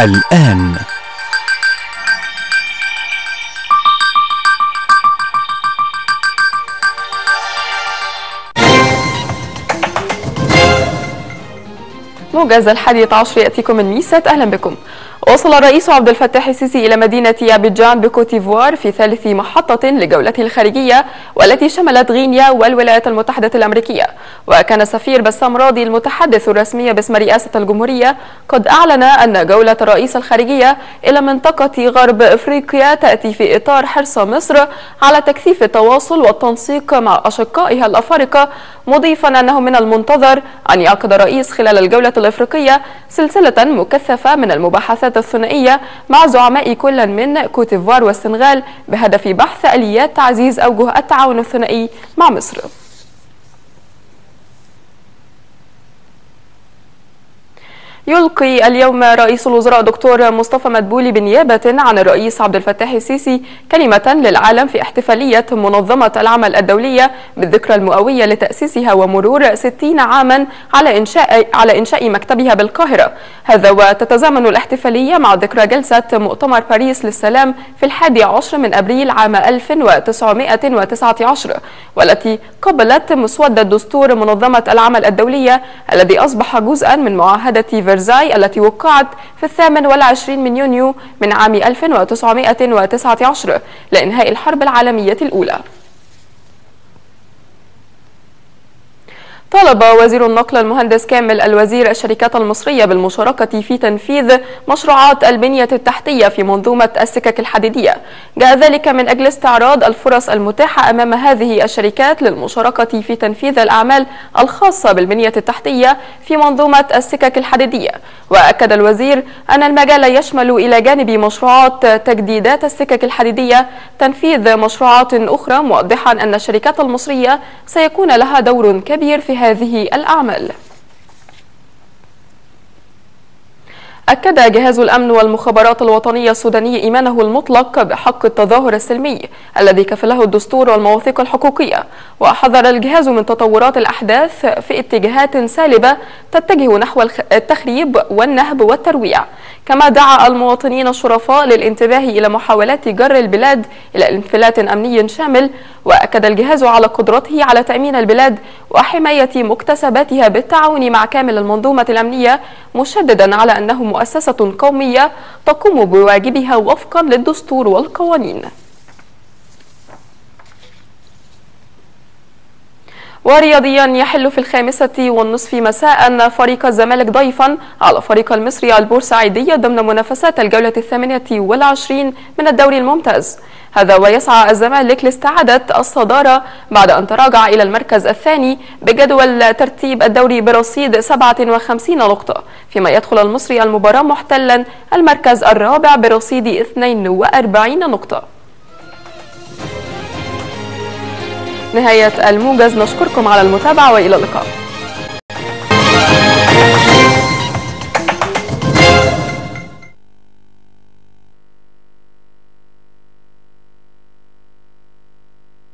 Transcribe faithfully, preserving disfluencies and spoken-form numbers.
الآن موجز الحادية عشر يأتيكم من ميسات. أهلا بكم. وصل الرئيس عبد الفتاح السيسي إلى مدينة أبيجان بكوتيفوار في ثالث محطة لجولته الخارجية والتي شملت غينيا والولايات المتحدة الأمريكية. وكان السفير بسام راضي المتحدث الرسمي باسم رئاسة الجمهورية قد أعلن أن جولة الرئيس الخارجية إلى منطقة غرب إفريقيا تأتي في إطار حرص مصر على تكثيف التواصل والتنسيق مع أشقائها الأفارقة، مضيفا أنه من المنتظر أن يعقد الرئيس خلال الجولة الإفريقية سلسلة مكثفة من المباحثات الثنائية مع زعماء كل من كوتيفوار والسنغال بهدف بحث آليات تعزيز أوجه التعاون الثنائي مع مصر. يلقي اليوم رئيس الوزراء دكتور مصطفى مدبولي بنيابة عن الرئيس عبد الفتاح السيسي كلمة للعالم في احتفالية منظمة العمل الدولية بالذكرى المئوية لتأسيسها ومرور ستين عاما على إنشاء على إنشاء مكتبها بالقاهرة. هذا وتتزامن الاحتفالية مع ذكرى جلسة مؤتمر باريس للسلام في الحادي عشر من أبريل عام ألف وتسعمائة وتسعة عشر، والتي قبلت مسودة دستور منظمة العمل الدولية الذي أصبح جزءا من معاهدة فرزاي التي وقعت في الثامن والعشرين من يونيو من عام ألف وتسعمائة وتسعة عشر لإنهاء الحرب العالمية الأولى. طالب وزير النقل المهندس كامل الوزير الشركات المصرية بالمشاركة في تنفيذ مشروعات البنية التحتية في منظومة السكك الحديدية. جاء ذلك من أجل استعراض الفرص المتاحة أمام هذه الشركات للمشاركة في تنفيذ الأعمال الخاصة بالبنية التحتية في منظومة السكك الحديدية. وأكد الوزير أن المجال يشمل إلى جانب مشروعات تجديدات السكك الحديدية تنفيذ مشروعات أخرى، موضحا أن الشركات المصرية سيكون لها دور كبير في هذه الأعمال. أكد جهاز الأمن والمخابرات الوطنية السوداني إيمانه المطلق بحق التظاهر السلمي الذي كفله الدستور والمواثيق الحقوقية، وحذر الجهاز من تطورات الأحداث في اتجاهات سالبة تتجه نحو التخريب والنهب والترويع. كما دعا المواطنين الشرفاء للانتباه إلى محاولات جر البلاد إلى انفلات أمني شامل. وأكد الجهاز على قدرته على تأمين البلاد وحماية مكتسباتها بالتعاون مع كامل المنظومة الأمنية، مشددا على أنه مؤسسة قومية تقوم بواجبها وفقا للدستور والقوانين. ورياضيا، يحل في الخامسة والنصف مساء فريق الزمالك ضيفا على فريق المصري البورسعيدي ضمن منافسات الجولة الثامنة والعشرين من الدوري الممتاز. هذا ويسعى الزمالك لاستعادة الصدارة بعد أن تراجع إلى المركز الثاني بجدول ترتيب الدوري برصيد سبعة وخمسين نقطة، فيما يدخل المصري المباراة محتلا المركز الرابع برصيد اثنين وأربعين نقطة. نهاية الموجز، نشكركم على المتابعة وإلى اللقاء.